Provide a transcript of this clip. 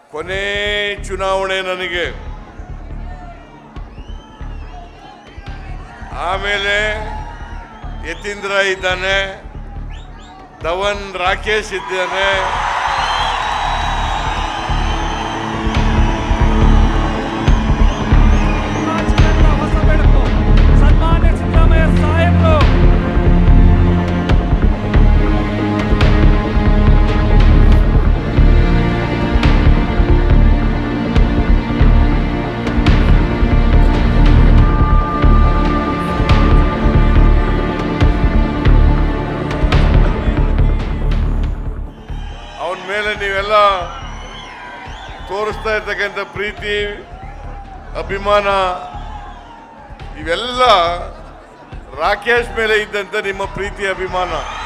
ಕೊನೆ ಚುನಾವಣೆ ನನಗೆ. ಆಮೇಲೆ ಯತೀಂದ್ರ ಇದ್ದಾನೆ, ಧವನ್ ರಾಕೇಶ್ ಇದ್ದಾನೆ, ಸನ್ಮಾನ್ಯ ಸಿದ್ದರಾಮಯ್ಯ ಸಾಹೇಬರು ಅವನ ಮೇಲೆ ನೀವೆಲ್ಲ ತೋರಿಸ್ತಾ ಇರ್ತಕ್ಕಂಥ ಪ್ರೀತಿ, ಅಭಿಮಾನ, ಇವೆಲ್ಲ ರಾಕೇಶ್ ಮೇಲೆ ಇದ್ದಂಥ ನಿಮ್ಮ ಪ್ರೀತಿ ಅಭಿಮಾನ.